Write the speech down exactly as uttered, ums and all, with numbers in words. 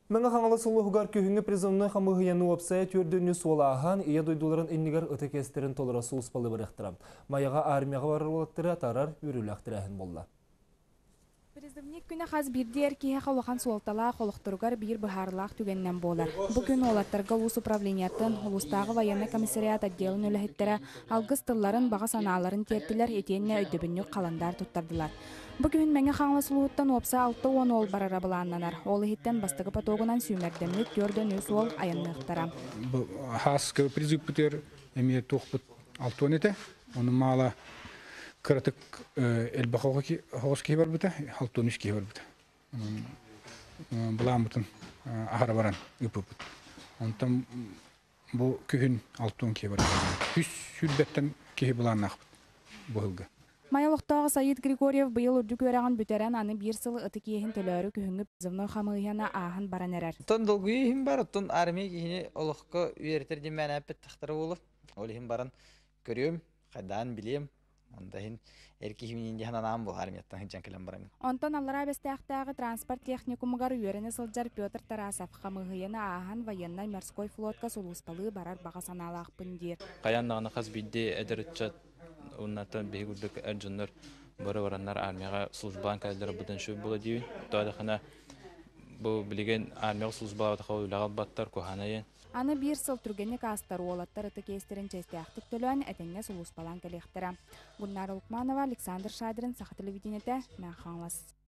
Мәңі қаңалы сұлығығар көхіңі призымны қамығыяны опсая түрдіні суалаған ия дойдуларын эннігер өтекестерін толырасы ұспалы біріқтірам. Маяға армияға барыр олаттыры тарар үрілі ақтырағын болды. Призывник күні қаз бірді әркеге қалуған суалтала қолықтырғар бір бұхарлақ түгеннен болар. Бүгін олаттарға ұлыс управлениятын, ұлыстағы военный комиссариат отделін өліхеттері алғыз тылларын баға саналарын тертілер етенне өйдебінні қаландар тұттардылар. Бүгін мәңі қаңлы сұлуыттан опса алты он ол барара бұланнанар. Ол ехеттен бастығы патоғынан сүймердемлік көрден өз ол аяннықтара. Хаскы призыв бітер әме тоқпыт алты он еті. Оның мала кыратык элбақауға хоғыз кей бар бұта, алты он үш кей бар бұта. Бұлан бұтын ағара баран үпі бұт. Онтан бұл күйін алты он кей бар. Үш сүлбеттен кей бұлан ақпыт бұғылға. Майалықтағы Саид Григорьев бұйыл үрдік өраған бүтерен аны бір сылы ұты кейін төләрі күхіңіп зымны қамығияна ағын баран әрәр. Тон долғы ехім бар, тон армия кейіні олыққа үйертерден мән әппет тақтыры олы. Ол ехім барын көрем, қайдан білем. Ондайын әркейімінен де хананам бұл армияттан хынчан кілем барамын. Онтан аллара бәстәқтағы транспорт техникумығар үйеріні сылджар Петр Тарасов қамығияна ағын военный морской флотка солуспалы барар баға саналақ бұндер. Қаяндағына қаз бейде әдірітчат Оннаттан бейгүрдік әржінлер бұры вараннар армияға службалан кәлдері бұдан шөп болы дейін. Тоғадықына бұл білеген армияға службалауды қау үлағал баттар көханайын. Аны бір сыл түргенік астар олаттар ұты кейстерін чәсті ақтық төлуін әтенге сұлуспалан кәлектірі. Гүлнар Улкманова, Александр Шадрин, Сақы телевидениеті, Мән Қаңлас.